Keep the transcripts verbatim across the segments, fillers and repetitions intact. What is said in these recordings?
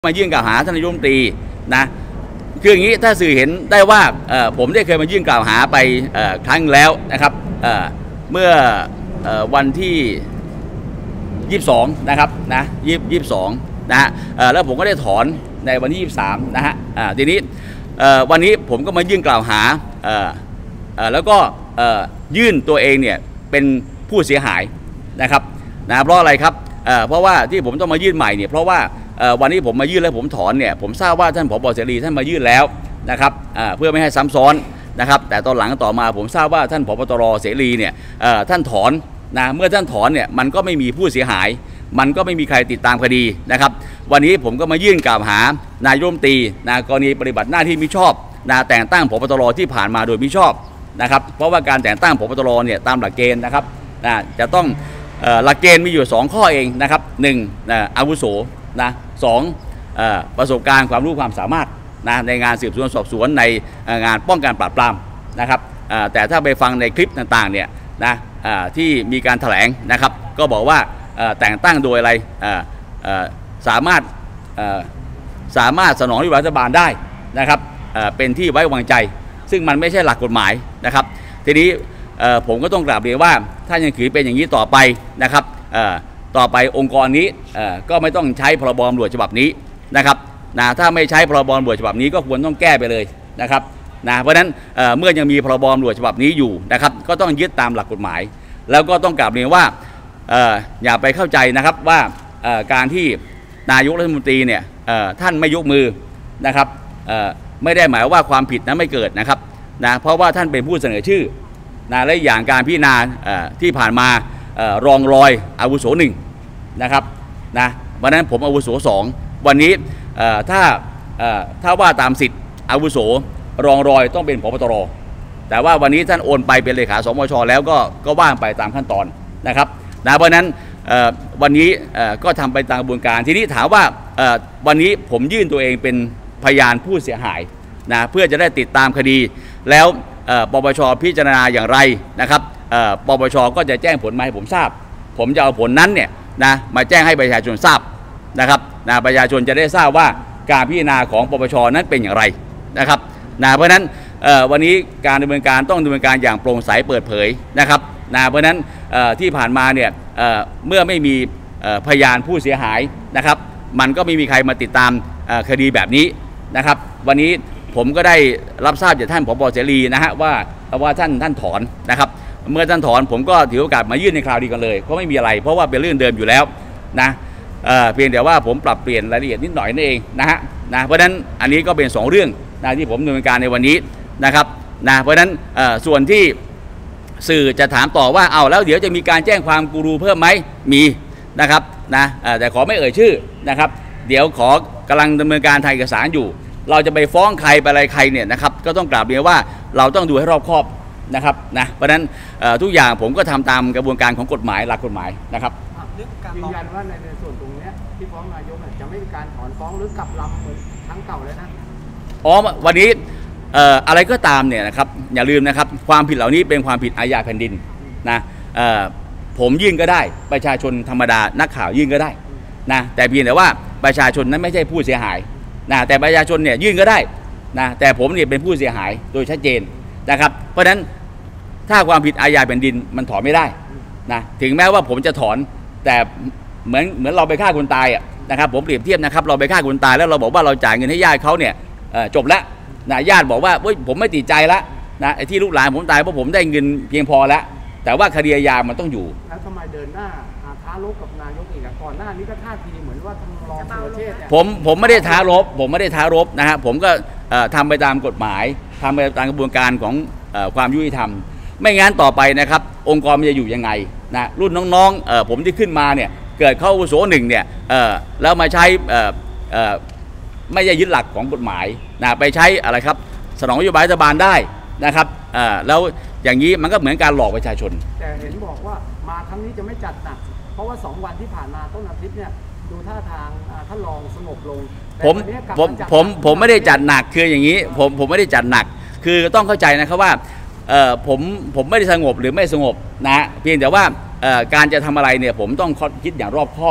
มายื่นกล่าวหาท่านนายกรัฐมนตรีนะคืออย่างนี้ถ้าสื่อเห็นได้ว่าผมได้เคยมายื่นกล่าวหาไปครั้งแล้วนะครับเมื่อวันที่ยี่สิบสองนะครับนะยี่สิบสองนะฮะแล้วผมก็ได้ถอนในวันที่ยี่สิบสามนะฮะทีนี้วันนี้ผมก็มายื่นกล่าวหาแล้วก็ยื่นตัวเองเนี่ยเป็นผู้เสียหายนะครับนะเพราะอะไรครับเพราะว่าที่ผมต้องมายื่นใหม่เนี่ยเพราะว่าวันนี้ผมมายื่นแล้วผมถอนเนี่ยผมทราบว่าท่านผบ.เสรีท่านมายื่นแล้วนะครับเพื่อไม่ให้ซ้ำซ้อนนะครับแต่ตอนหลังต่อมาผมทราบว่าท่านผบ.ตร.เสรีเนี่ยท่านถอนนะเมื่อท่านถอนเนี่ยมันก็ไม่มีผู้เสียหายมันก็ไม่มีใครติดตามคดีนะครับวันนี้ผมก็มายื่นกล่าวหานายกรัฐมนตรีนะกรณีปฏิบัติหน้าที่มิชอบนะแต่งตั้งผบ.ตร.ที่ผ่านมาโดยมิชอบนะครับเพราะว่าการแต่งตั้งผบ.ตร.เนี่ยตามหลักเกณฑ์นะครับนะจะต้องหลักเกณฑ์มีอยู่สองข้อเองนะครับหนึ่งอาวุโสนะสองประสบการณ์ความรู้ความสามารถนะในงานสืบสวนสอบสวนในงานป้องกันปราบปรามนะครับแต่ถ้าไปฟังในคลิปต่างๆเนี่ยนะที่มีการแถลงนะครับก็บอกว่าแต่งตั้งโดยอะไรสามารถสามารถสนองนโยบายรัฐบาลได้นะครับเป็นที่ไว้วางใจซึ่งมันไม่ใช่หลักกฎหมายนะครับทีนี้ผมก็ต้องกราบเรียนว่าถ้ายังถือเป็นอย่างนี้ต่อไปนะครับต่อไปองค์กรนี้ก็ไม่ต้องใช้พรบตำรวจฉบับนี้นะครับนะถ้าไม่ใช้พรบตำรวจฉบับนี้ก็ควรต้องแก้ไปเลยนะครับนะเพราะฉะนั้นเมื่อยังมีพรบตำรวจฉบับนี้อยู่นะครับก็ต้องยึดตามหลักกฎหมายแล้วก็ต้องกราบเรียนว่าอย่าไปเข้าใจนะครับว่าการที่นายกรัฐมนตรีเนี่ยท่านไม่ยกมือนะครับไม่ได้หมายว่าความผิดนั้นไม่เกิดนะครับนะเพราะว่าท่านเป็นผู้เสนอชื่อนะและอย่างการพิจารณาที่ผ่านมารองรอยอาวุโสหนึ่งนะครับนะวันนั้นผมอาวุโสสองวันนี้ถ้าถ้าว่าตามสิทธิ์อาวุโสรองรอยต้องเป็นผบ.ตร.แต่ว่าวันนี้ท่านโอนไปเป็นเลขาสมช.แล้วก็ก็ว่างไปตามขั้นตอนนะครับนะเพราะนั้นวันนี้ก็ทำไปตามกระบวนการทีนี้ถามว่าวันนี้ผมยื่นตัวเองเป็นพยานผู้เสียหายนะเพื่อจะได้ติดตามคดีแล้วปปช.พิจารณาอย่างไรนะครับปปช.ก็จะแจ้งผลมาให้ผมทราบผมจะเอาผลนั้นเนี่ยนะมาแจ้งให้ประชาชนทราบนะครับนะประชาชนจะได้ทราบว่าการพิจารณาของปปช.นั้นเป็นอย่างไรนะครับนะเพราะฉะนั้นวันนี้การดำเนินการต้องดำเนินการอย่างโปร่งใสเปิดเผยนะครับนะเพราะฉะนั้นที่ผ่านมาเนี่ยเมื่อไม่มีพยานผู้เสียหายนะครับมันก็ไม่มีใครมาติดตามคดีแบบนี้นะครับวันนี้ผมก็ได้รับทราบจากท่านผบ.เสรีนะฮะว่าว่าท่านท่านถอนนะครับเมื่อท่านถอนผมก็ถือโอกาสมายื่นในคราวดีกันเลยเพราะไม่มีอะไรเพราะว่าเป็นเรื่องเดิมอยู่แล้วนะ เ, เพียงแต่ว่าผมปรับเปลี่ยนรายละเอียดนิดหน่อยนั่นเองนะฮะนะเพราะฉะนั้นอันนี้ก็เป็นสองเรื่องนะที่ผมดำเนินการในวันนี้นะครับนะเพราะฉะนั้นส่วนที่สื่อจะถามต่อว่าเอาแล้วเดี๋ยวจะมีการแจ้งความกูรูเพิ่มไหมมีนะครับนะแต่ขอไม่เอ่ยชื่อนะครับเดี๋ยวขอกำลังดำเนินการทางเอกสารอยู่เราจะไปฟ้องใครไปอะไรใครเนี่ยนะครับก็ต้องกราบเรียนว่าเราต้องดูให้รอบคอบนะครับนะเพราะฉะนั้นทุกอย่างผมก็ทำตามกระบวนการของกฎหมายหลักกฎหมายนะครับยืนยันว่าในส่วนตรงนี้ที่ฟ้องนายกจะไม่มีการถอนฟ้องหรือกลับลำเหมือนครั้งเก่าเลยนะอ๋อวันนี้อะไรก็ตามเนี่ยนะครับอย่าลืมนะครับความผิดเหล่านี้เป็นความผิดอาญาแผ่นดินนะผมยื่นก็ได้ประชาชนธรรมดานักข่าวยื่นก็ได้นะแต่เพียงแต่ว่าประชาชนนั้นไม่ใช่ผู้เสียหายนะแต่ประชาชนเนี่ยยื่นก็ได้นะแต่ผมเนี่ยเป็นผู้เสียหายโดยชัดเจนนะครับเพราะฉะนั้นถ้าความผิดอาญาแผ่นดินมันถอนไม่ได้นะถึงแม้ว่าผมจะถอนแต่เหมือนเหมือนเราไปฆ่าคนตายอ่ะนะครับผมเปรียบเทียบนะครับเราไปฆ่าคนตายแล้วเราบอกว่าเราจ่ายเงินให้ญาติเขาเนี่ยจบแล้วนะญาติบอกว่าเฮ้ยผมไม่ติดใจแล้วนะไอ้ที่ลูกหลานผมตายเพราะผมได้เงินเพียงพอแล้วแต่ว่าคดีอาญามันต้องอยู่แล้วทำไมเดินหน้าท้ารบกับนายกอีกก่อนหน้านี้ก็ท่าทีเหมือนว่าทางรองสุรเชษฐ์เนี่ยผมผมไม่ได้ท้ารบผมไม่ได้ท้ารบนะฮะผมก็ทำไปตามกฎหมายทำไปตามกระบวนการของความยุติธรรมไม่งั้นต่อไปนะครับองค์กรมันจะอยู่ยังไงนะรุ่นน้องๆผมที่ขึ้นมาเนี่ยเกิดเข้าอาวุโสหนึ่งเนี่ยแล้วมาใช้ไม่ใช่ยึดหลักของกฎหมายนะไปใช้อะไรครับสนองนโยบายรัฐบาลได้นะครับแล้วอย่างนี้มันก็เหมือนการหลอกประชาชนแต่เห็นบอกว่ามาครั้งนี้จะไม่จัดหนักเพราะว่าสองวันที่ผ่านมาต้นอาทิตย์เนี่ยดูท่าทางท่านรองสงบลงผมผมผมผมไม่ได้จัดหนักคืออย่างนี้ผมผมไม่ได้จัดหนักคือต้องเข้าใจนะครับว่าผมผมไม่ได้สงบหรือไม่สงบนะเพียงแต่ว่าการจะทำอะไรเนี่ยผมต้องคิดอย่างรอบคอบ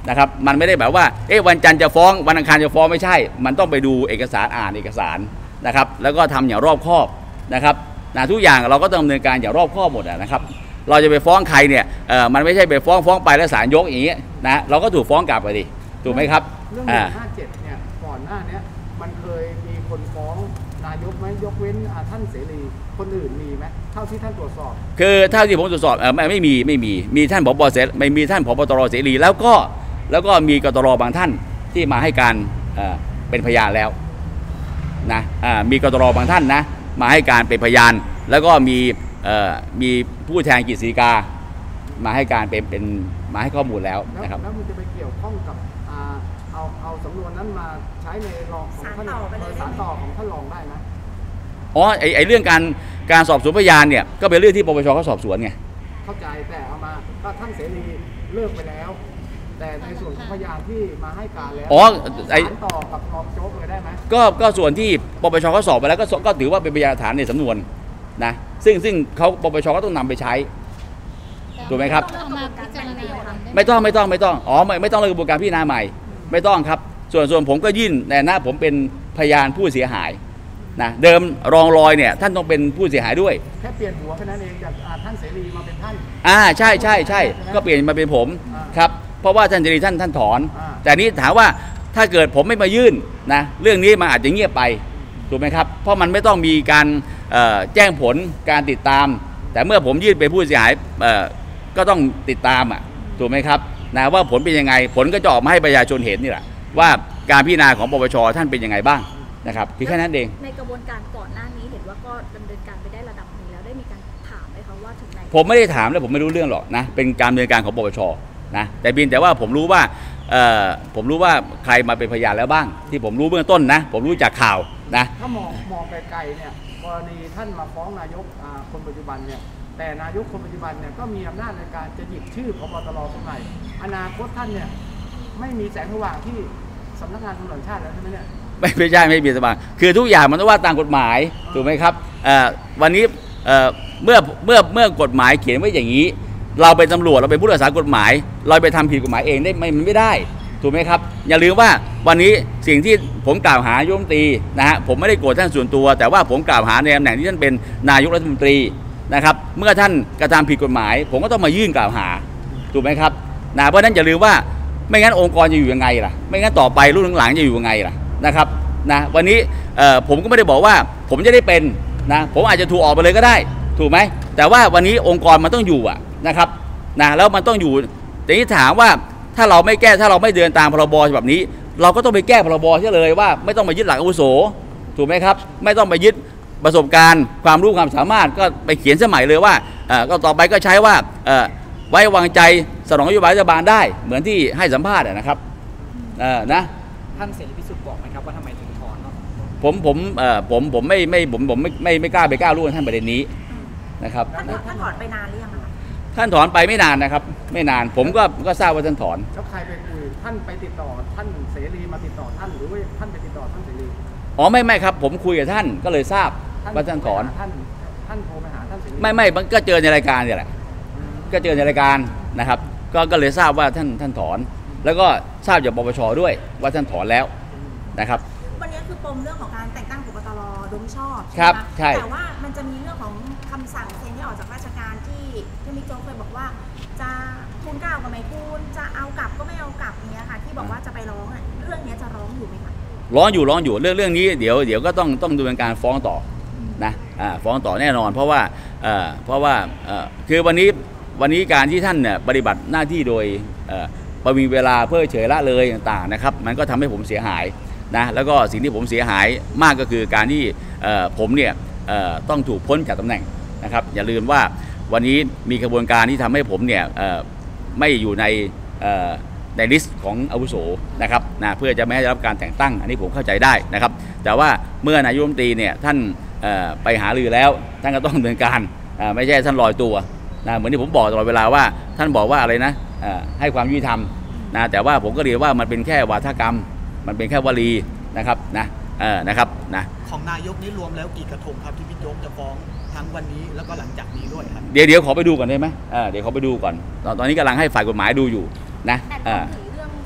นะครับมันไม่ได้แบบว่าเอ๊ะวันจันทร์จะฟ้องวันอังคารจะฟ้องไม่ใช่มันต้องไปดูเอกสารอ่านเอกสารนะครับแล้วก็ทำอย่างรอบคอบนะครับนะทุกอย่างเราก็ต้องดำเนินการอย่างรอบคอบหมดนะครับเราจะไปฟ้องใครเนี่ยเออมันไม่ใช่ไปฟ้องฟ้องไปแล้วศาลยกอย่างเงี้ยนะเราก็ถูกฟ้องกลับไปดิถูกไหมครับเรื่องหนึ่งห้าเจ็ดเนี่ยก่อนหน้านี้มันเคยมีคนฟ้องนายกไหมยกเว้นท่านเสรีคนอื่นมีไหมเท่าที่ท่านตรวจสอบคือเท่าที่ผมตรวจสอบเออไม่ไม่มีไม่มีมีท่านผบเสรีไม่มีท่านผบตรเสรีแล้วก็แล้วก็มีกตรบางท่านที่มาให้การเอ่อเป็นพยานแล้วนะอ่ามีกตรบางท่านนะมาให้การเป็นพยานแล้วก็มีเอ่อมีผู้แทนกฤษฎีกามาให้การเป็นเป็นมาให้ข้อมูลแล้วนะครับแล้วมันจะไปเกี่ยวข้องกับอ่าเอาเอาสำนวนนั้นมาใช้ในรองของท่านสารต่อของท่านรองได้ไหมอ๋อไอไอเรื่องการการสอบสวนพยานเนี่ยก็เป็นเรื่องที่ปปชเขาสอบสวนไงเข้าใจแต่เอามาก็ท่านเสรีเลิกไปแล้วแต่ในส่วนของพยานที่มาให้การแล้วอ๋อไอสารต่อกับรองโจ๊กเลยได้ไหมก็ก็ส่วนที่ปปชเขาสอบไปแล้วก็ก็ถือว่าเป็นพยานฐานในสำนวนนะซึ่งซึ่งเขาปปชก็ต้องนำไปใช้ถูกไหมครับไม่ต้องไม่ต้องไม่ต้องอ๋อไม่ไม่ต้องเลยกระบวนการพิจารณาใหม่ไม่ต้องครับส่วนส่วนผมก็ยื่นในหน้าผมเป็นพยานผู้เสียหายนะเดิมรองลอยเนี่ยท่านต้องเป็นผู้เสียหายด้วยแค่เปลี่ยนหัวแค่นั้นเองจากท่านเสรีมาเป็นท่านอ่าใช่ใช่ใช่ก็เปลี่ยนมาเป็นผมครับเพราะว่าท่านเสรีท่านท่านถอนแต่นี้ถามว่าถ้าเกิดผมไม่มายื่นนะเรื่องนี้มันอาจจะเงียบไปถูกไหมครับเพราะมันไม่ต้องมีการแจ้งผลการติดตามแต่เมื่อผมยื่นเป็นผู้เสียหายก็ต้องติดตามอ่ะถูกไหมครับนะว่าผลเป็นยังไงผลก็จะออกมาให้ประชาชนเห็นนี่แหละว่าการพิจารณาของปปชท่านเป็นยังไงบ้างนะครับที่แค่นั้นเองในกระบวนการก่อนหน้านี้เห็นว่าก็ดำเนินการไปได้ระดับหนึ่งแล้วได้มีการถามไหมคะว่าถึงไหนผมไม่ได้ถามและผมไม่รู้เรื่องหรอกนะเป็นการดำเนินการของปปชนะแต่เพียงแต่ว่าผมรู้ว่าผมรู้ว่าใครมาเป็นพยานแล้วบ้างที่ผมรู้เบื้องต้นนะผมรู้จากข่าวนะถ้ามองมองไกลๆเนี่ยกรณีท่านมาฟ้องนายกคนปัจจุบันเนี่ยแต่นายกคนปัจจุบันเนี่ยก็มีอำนาจในการจะหยิบชื่อพบตรคนใหม่อนาคตท่านเนี่ยไม่มีแสงสว่างที่สำนักงานตำรวจแห่งชาติแล้วใช่ไหมเนี่ยไม่ไม่ใช่ไม่มีสว่างคือทุกอย่างมันต้องว่าตามกฎหมายถูกไหมครับวันนี้เมื่อเมื่อเมื่อกฎหมายเขียนไว้อย่างนี้เราเป็นตำรวจเราเป็นผู้รักษากฎหมายเราไปทำผิดกฎหมายเองได้ไม่มันไม่ได้ถูกไหมครับอย่าลืมว่าวันนี้สิ่งที่ผมกล่าวหายกรัฐมนตรีนะฮะผมไม่ได้โกรธท่านส่วนตัวแต่ว่าผมกล่าวหาในตำแหน่งที่ท่านเป็นนายกรัฐมนตรีนะครับเมื่อท่านกระทำผิดกฎหมายผมก็ต้องมายื่นกล่าวหาถูกไหมครับนะเพราะนั้นอย่าลืมว่าไม่งั้นองค์กรจะอยู่ยังไงล่ะไม่งั้นต่อไปรุ่นหลังๆจะอยู่ยังไงล่ะนะครับนะวันนี้ผมก็ไม่ได้บอกว่าผมจะได้เป็นนะผมอาจจะถูกออกไปเลยก็ได้ถูกไหมแต่ว่าวันนี้องค์กรมันต้องอยู่อะนะครับนะแล้วมันต้องอยู่แต่ที่ถามว่าถ้าเราไม่แก้ถ้าเราไม่เดินตามพรบแบบนี้เราก็ต้องไปแก้พรบใช่เลยว่าไม่ต้องมายึดหลักอาวุโสถูกไหมครับไม่ต้องไปยึดประสบการณ์ความรู้ความสามารถก็ไปเขียนสมัยเลยว่าก็ต่อไปก็ใช้ว่าไว้วางใจสนองนโยบายรัฐบาลได้เหมือนที่ให้สัมภาษณ์นะครับนะท่านเสรีพิสุทธิ์บอกไหมครับว่าทำไมถึงถอนผมผมผมผมไม่ไม่ผมผมไม่ไม่ไม่กล้าไปก้าวล่วงท่านประเด็นนี้นะครับท่านท่านถอนไปนานหรือยังคะท่านถอนไปไม่นานนะครับไม่นานผมก็ก็ทราบว่าท่านถอนแล้วใครไปคุยท่านไปติดต่อท่านเสรีมาติดต่อท่านหรือว่าท่านไปติดต่อท่านเสรีอ๋อไม่ไม่ครับผมคุยกับท่านก็เลยทราบว่าท่านถอนท่านท่านโทรไปหาท่านเสรีไม่ไม่ก็เจอในรายการนี่แหละก็เจอในรายการนะครับก็ก็เลยทราบว่าท่านท่านถอนแล้วก็ทราบจากปปชด้วยว่าท่านถอนแล้วนะครับวันนี้คือปมเรื่องของการแต่งตั้งพบตรโดยไม่ชอบครับใช่แต่ว่ามันจะมีเรื่องของคำสั่งเซ็นที่ออกจากราชการที่ที่มิโจ้เคยบอกว่าจะทูลเกล้าก็ไม่ทูลจะเอากลับก็ไม่เอากลับเนี้ยค่ะที่บอกว่าจะไปร้องเรื่องนี้จะร้องอยู่ไหมคะร้องอยู่ร้องอยู่เรื่องเรื่องนี้เดี๋ยวเดี๋ยวก็ต้องต้องดำเนินการฟ้องต่อนะอ่าฟ้องต่อแน่นอนเพราะว่าเอ่อเพราะว่าเอ่อคือวันนี้วันนี้การที่ท่านเนี่ยปฏิบัติหน้าที่โดยเอ่อประวิงเวลาเพื่อเฉยละเลยต่างๆนะครับมันก็ทำให้ผมเสียหายนะแล้วก็สิ่งที่ผมเสียหายมากก็คือการที่ผมเนี่ยต้องถูกพ้นจากตำแหน่งนะครับอย่าลืมว่าวันนี้มีกระบวนการที่ทำให้ผมเนี่ยไม่อยู่ในในลิสต์ของอาวุโสนะครับนะเพื่อจะไม่ให้ได้รับการแต่งตั้งอันนี้ผมเข้าใจได้นะครับแต่ว่าเมื่อนายกรัฐมนตรีเนี่ยท่านไปหารือแล้วท่านก็ต้องดำเนินการไม่ใช่ท่านลอยตัวนะเหมือนที่ผมบอกตลอดเวลาว่าท่านบอกว่าอะไรนะให้ความยุติธรรมนะแต่ว่าผมก็เรียนว่ามันเป็นแค่วาทกรรมมันเป็นแค่วลีนะครับนะเออนะครับนะของนายกนี้รวมแล้วกี่กระทงครับที่พี่โจ๊กจะฟ้องทั้งวันนี้แล้วก็หลังจากนี้ด้วยครับเดี๋ยวเดี๋ยวขอไปดูก่อนได้ไหมเออเดี๋ยวขอไปดูก่อนตอนตอนนี้กำลังให้ฝ่ายกฎหมายดูอยู่นะแต่ต้องถือเรื่อง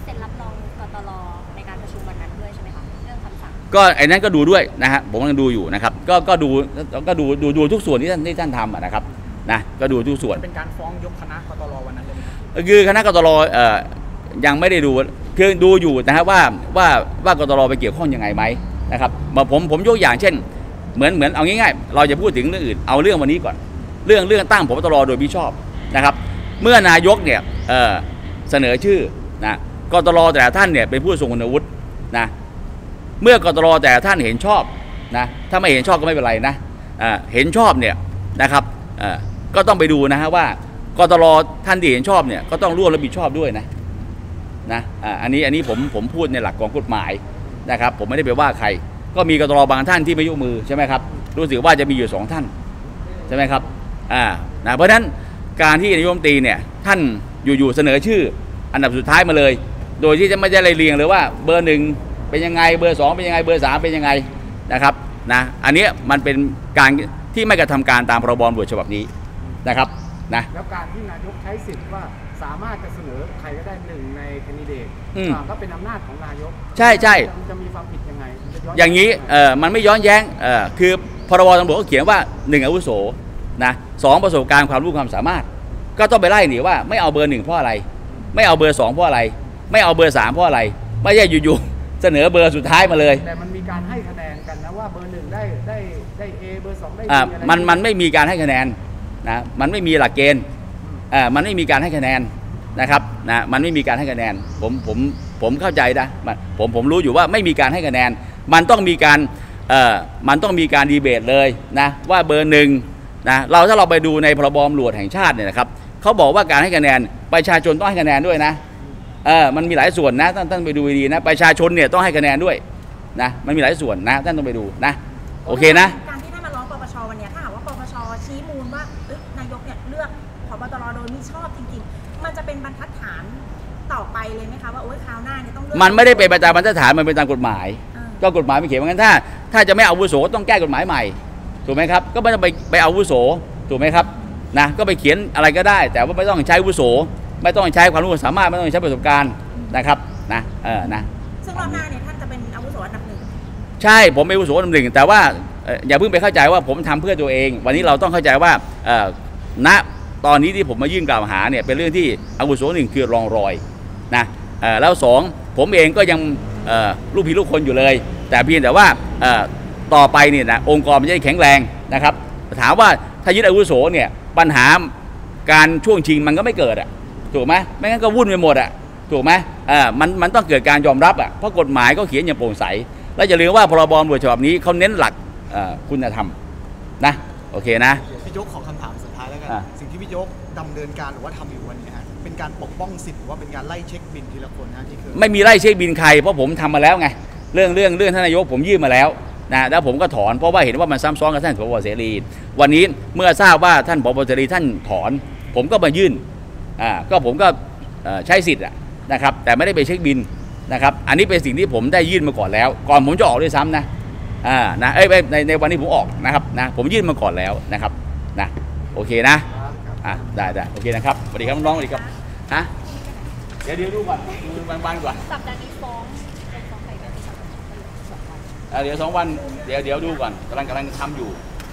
ก็ไอ้นั้นก็ดูด้วยนะฮะผมกำลังดูอยู่นะครับก็ก็ดูก็ดูดูดูทุกส่วนที่ท่านที่ท่านทำนะครับนะก็ดูทุกส่วนเป็นการฟ้องยกคณะกตรวันนั้นเลยคือคณะกตรเอ่อยังไม่ได้ดูคือดูอยู่นะฮะว่าว่าว่ากตรไปเกี่ยวข้องยังไงไหมนะครับผมผมยกอย่างเช่นเหมือนเหมือนเอาง่ายๆเราจะพูดถึงเรื่องอื่นเอาเรื่องวันนี้ก่อนเรื่องเรื่องตั้งผบตรโดยมิชอบนะครับเมื่อนายกเนี่ยเอ่อเสนอชื่อนะกตรแต่ละท่านเนี่ยเป็นผู้ทรงคุณวุฒินะเมื่อกตรแต่ละท่านเห็นชอบนะถ้าไม่เห็นชอบก็ไม่เป็นไรนะเห็นชอบเนี่ยนะครับก็ต้องไปดูนะฮะว่ากตรท่านที่เห็นชอบเนี่ยก็ต้องร่วมรับผิดชอบด้วยนะนะอันนี้อันนี้ผมผมพูดในหลักของกฎหมายนะครับผมไม่ได้ไปว่าใครก็มีกตรบางท่านที่ไม่ยกมือใช่ไหมครับรู้สึกว่าจะมีอยู่สองท่านใช่ไหมครับอ่านะเพราะฉะนั้นการที่นายกรัฐมนตรีเนี่ยท่านอยู่ๆเสนอชื่ออันดับสุดท้ายมาเลยโดยที่จะไม่ได้เรียงเลยว่าเบอร์หนึ่งเป็นยังไงเบอร์สองเป็นยังไงเบอร์สามเป็นยังไงนะครับนะอันนี้มันเป็นการที่ไม่กระทำการตามพรบตำรวจฉบับนี้นะครับนะแล้วการที่นายกใช้สิทธิ์ว่าสามารถจะเสนอใครก็ได้หนึ่งในแคนดิเดตก็เป็นอำนาจของนายกใช่ใช่จะมีความผิดยังไงอย่างนี้เออมันไม่ย้อนแย้งเออคือพรบตำรวจก็เขียนว่าหนึ่งอาวุโสนะสองประสบการณ์ความรู้ความสามารถก็ต้องไปไล่หนีว่าไม่เอาเบอร์หนึ่งเพราะอะไรไม่เอาเบอร์สองเพราะอะไรไม่เอาเบอร์สามเพราะอะไรไม่ใช่อยู่ๆเสนอเบอร์สุดท้ายมาเลยแต่มันมีการให้คะแนนกันนะว่าเบอร์หนึ่งได้ได้ได้เอเบอร์สองได้อ่ามันมันไม่มีการให้คะแนนนะมันไม่มีหลักเกณฑ์อ่ามันไม่มีการให้คะแนนนะครับนะมันไม่มีการให้คะแนนผมผมผมเข้าใจนะผมผมรู้อยู่ว่าไม่มีการให้คะแนนมันต้องมีการเอ่อมันต้องมีการดีเบตเลยนะว่าเบอร์หนึ่งนะเราถ้าเราไปดูในพรบตำรวจแห่งชาติเนี่ยนะครับเขาบอกว่าการให้คะแนนประชาชนต้องให้คะแนนด้วยนะเออมันมีหลายส่วนนะท่านท่านไปดูดีนะประชาชนเนี่ยต้องให้คะแนนด้วยนะมันมีหลายส่วนนะท่านต้องไปดูนะโอเคนะการที่ท่านมาร้องปปชวันนี้ถ้าหากว่าปปชชี้มูลว่านายกเนี่ยเลือกผบตรโดยมิชอบจริงๆมันจะเป็นบรรทัดฐานต่อไปเลยไหมคะว่าโอ๊ยคราวหน้าเนี่ยต้องเลือกมันไม่ได้เป็นไปตามบรรทัดฐานมันเป็นตามกฎหมายก็กฎหมายไม่เขียนว่างั้นถ้าถ้าจะไม่เอาอาวุโสต้องแก้กฎหมายใหม่ถูกไหมครับก็ไม่ต้องไปไปเอาอาวุโสถูกไหมครับนะก็ไปเขียนอะไรก็ได้แต่ว่าไม่ต้องใช้อาวุโสไม่ต้องใช้ความรู้ความสามารถไม่ต้องใช้ประสบการณ์นะครับนะเออนะซึ่งรอบหน้าเนี่ยท่านจะเป็นอาวุโสอันดับหนึ่งใช่ผมเป็นอาวุโสอันดับหนึ่งแต่ว่าอย่าเพิ่งไปเข้าใจว่าผมทำเพื่อตัวเองวันนี้เราต้องเข้าใจว่าณตอนนี้ที่ผมมายื่นกล่าวหาเนี่ยเป็นเรื่องที่อาวุโสหนึ่งคือรองรอยนะแล้วสองผมเองก็ยังลูกพี่ลูกคนอยู่เลยแต่เพียงแต่ว่าต่อไปเนี่ยนะองค์กรมันจะแข็งแรงนะครับถามว่าถ้ายึดอาวุโสเนี่ยปัญหาการช่วงชิงมันก็ไม่เกิดอ่ะถูกไหมไม่งั้นก็วุ่นไปหมดอ่ะถูกไหมอ่ามันมันต้องเกิดการยอมรับอ่ะเพราะกฎหมายก็เขียนอย่างโปร่งใสและอย่าลืมว่าพรบตำรวจฉบับนี้เขาเน้นหลักคุณธรรมนะโอเคนะพี่โจ๊กขอคำถามสุดท้ายแล้วกันสิ่งที่พี่โจ๊กดำเนินการหรือว่าทำอยู่วันนี้ฮะเป็นการปกป้องสิทธิ์หรือว่าเป็นการไล่เช็คบินทีละคนนะที่คือไม่มีไล่เช็คบินใครเพราะผมทำมาแล้วไงเรื่องเรื่องเรื่องท่านนายกผมยื่นมาแล้วนะแล้วผมก็ถอนเพราะว่าเห็นว่ามันซ้ำซ้อนกับท่านผบ.เสรีวันนี้เมื่อทราบว่าท่านผบ.เสรีท่านถอนผมก็มายื่นอ่าก็ผมก็ใช้สิทธิ์นะครับแต่ไม่ได้ไปเช็คบินนะครับอันนี้เป็นสิ่งที่ผมได้ยื่นมาก่อนแล้วก่อนผมจะออกด้วยซ้ำนะอ่านะเอ้ยในในวันนี้ผมออกนะครับนะผมยื่นมาก่อนแล้วนะครับนะโอเคนะอ่ะได้ได้โอเคนะครับสวัสดีครับน้องสวัสดีครับฮะเดี๋ยวเดี๋ยวดูก่อนดูวันๆก่อนสัปดาห์นี้ฟ้องเป็นฟ้องใครกันเดี๋ยวสองวันเดี๋ยวเดี๋ยวดูก่อนกำลังกำลังทำอยู่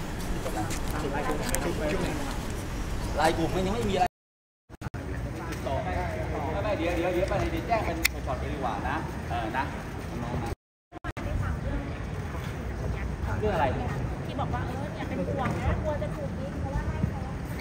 รายกลุ่มมันยังไม่มีอะไรไม่เดี๋ยวเดี๋ยวเดี๋ยวไปเดี๋ยวแจ้งเป็นช็อตไปดีกว่านะเออนะน้องนะเรื่องอะไรที่บอกว่าเออเนี่ยเป็นห่วงนะกลัวจะถูกยิงเพราะว่าไล่เขา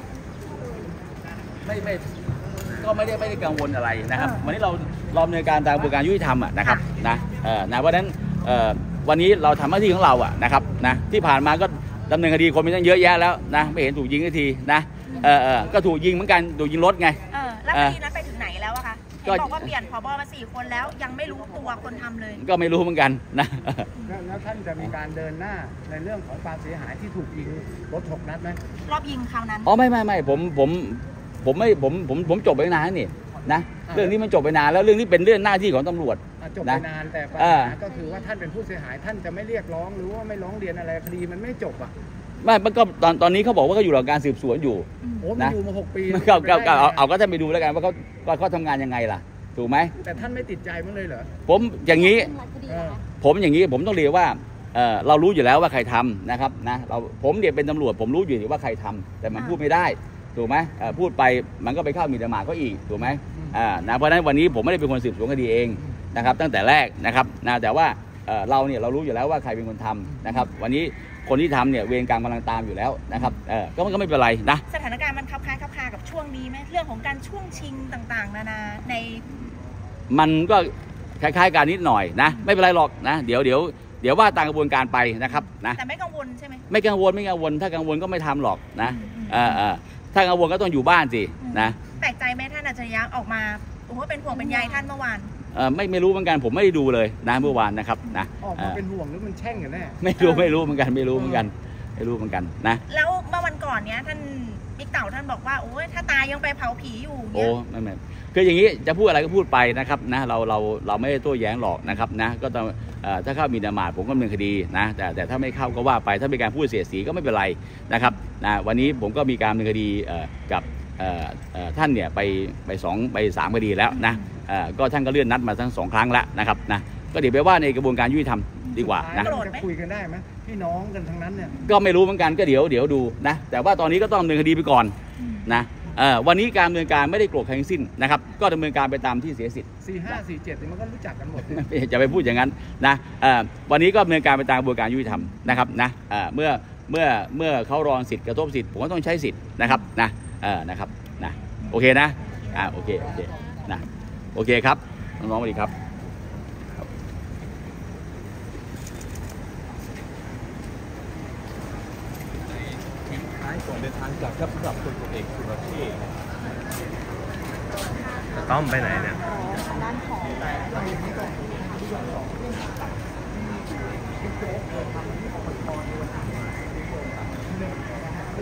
ไม่ไม่ก็ไม่ได้ไม่ได้กังวลอะไรนะครับวันนี้เราเราดำเนินการตามกระบวนการยุติธรรมอ่ะนะครับนะเออนะเพราะฉะนั้นเออวันนี้เราทำหน้าที่ของเราอ่ะนะครับนะที่ผ่านมาก็ดำเนินคดีคนมีตั้งเยอะแยะแล้วนะไม่เห็นถูกยิงสักทีนะเออเออก็ถูกยิงเหมือนกันถูกยิงรถไงเออแล้วคดีนั้นไปถึงไหนแล้วอะคะบอกว่าเปลี่ยนผบ.มาสี่คนแล้วยังไม่รู้ตัวคนทำเลยก็ไม่รู้เหมือนกันนะแล้วท่านจะมีการเดินหน้าในเรื่องของความเสียหายที่ถูกยิงรถหกนัดไหมรอบยิงคราวนั้นอ๋อไม่ไม่ไม่ผมผมผมไม่ผมผมผมจบไปนานนี่นะเรื่องนี้มันจบไปนานแล้วเรื่องนี้เป็นเรื่องหน้าที่ของตำรวจจบไปนานแต่ปัญหาก็คือว่าท่านเป็นผู้เสียหายท่านจะไม่เรียกร้องหรือว่าไม่ร้องเรียนอะไรคดีมันไม่จบอ่ะไม่มันก็ตอนตอนนี้เขาบอกว่าเขาอยู่ระหว่างการสืบสวนอยู่โอ้มันอยู่มาหกปีก็ก็เอาเอาก็ท่านไปดูแล้วกันว่าเขาเขาทำงานยังไงล่ะถูกไหมแต่ท่านไม่ติดใจมั้งเลยเหรอผมอย่างนี้ผมอย่างนี้ผมต้องเรียกว่าเอ่อเรารู้อยู่แล้วว่าใครทำนะครับนะเราผมเนี่ยเป็นตำรวจผมรู้อยู่ว่าใครทำแต่มันพูดไม่ได้ถูกไหมเอ่อพูดไปมันก็ไปเข้าหมิ่นประมาทเขาอีกถูกไหมอ่านะเพราะฉะนั้นวันนี้ผมไม่ได้เป็นคนสืบสวนคดีเองนะครับตั้งแต่แรกนะครับนะแต่ว่าเอ่อเราเนี่ยเรารู้อยู่แล้วว่าใครเป็นคนทำนะครับวันนี้คนที่ทำเนี่ยเวรกรรมกำลังตามอยู่แล้วนะครับเออก็มันก็ไม่เป็นไรนะสถานการณ์มันคับคล้ายคับคากับช่วงนี้ไหมเรื่องของการช่วงชิงต่างๆนานาในมันก็คล้ายๆกันนิดหน่อยนะไม่เป็นไรหรอกนะเดี๋ยวเดี๋ยวเดี๋ยวว่าตามกระบวนการไปนะครับนะแต่ไม่กังวลใช่ไหมไม่กังวลไม่กังวลถ้ากังวลก็ไม่ทำหรอกนะเออเออถ้ากังวลก็ต้องอยู่บ้านสินะแปลกใจไหมท่านอัจฉริยะออกมาโอ้โหเป็นห่วงเป็นใยท่านเมื่อวานเออไม่ไม่รู้เหมือนกันผมไม่ได้ดูเลยนะเมื่อวานนะครับนะออกมาเป็นห่วงหรือมันแช่งกันแน่ไม่รู้ไม่รู้เหมือนกันไม่รู้เหมือนกันไม่รู้เหมือนกันนะแล้วเมื่อวันก่อนเนี้ยท่านบิ๊กเต่าท่านบอกว่าโอ้ยถ้าตายยังไปเผาผีอยู่โอ้ไม่ไม่คืออย่างนี้จะพูดอะไรก็พูดไปนะครับนะเราเราเราไม่ได้โต้แย้งหรอกนะครับนะก็ต้องถ้าเข้าหมิ่นประมาทผมก็ดำเนินคดีนะแต่แต่ถ้าไม่เข้าก็ว่าไปถ้าเป็นการพูดเสียดสีก็ไม่เป็นไรนะครับนะวันนี้ผมก็มีการดำเนินคดีกับท่านเนี่ยไปไปสองไปสามคดีแล้วนะก็ท่านก็เลื่อนนัดมาทั้งสองครั้งแล้วนะครับนะก็เดี๋ยวไปว่าในกระบวนการยุติธรรมดีกว่านะจะคุยกันได้ไหมพี่น้องกันทั้งนั้นเนี่ยก็ไม่รู้เหมือนกันก็เดี๋ยวเดี๋ยวดูนะแต่ว่าตอนนี้ก็ต้องดำเนินคดีไปก่อนนะวันนี้การดำเนินการไม่ได้โกรธใครทั้งสิ้นนะครับก็ดำเนินการไปตามที่เสียสิทธิ์สี่ห้าสี่เจ็ดมันก็รู้จักกันหมดจะไปพูดอย่างนั้นนะวันนี้ก็ดำเนินการไปตามกระบวนการยุติธรรมนะครับนะเมื่อเมื่อเมื่อเขารอนสิทธิ์กระทบสิทธิ์ผมก็ต้องใช้สิทธิ์นะครับนะนะครับนะโอเคนะอ่าโอเคโอเคนะโอเคครับน้องๆสวัสดีครับก่อนเดินทางกลับครับสำหรับคนตัวเอกสุรเชษฐ์ต้อมไปไหนเนี่ยด้านของ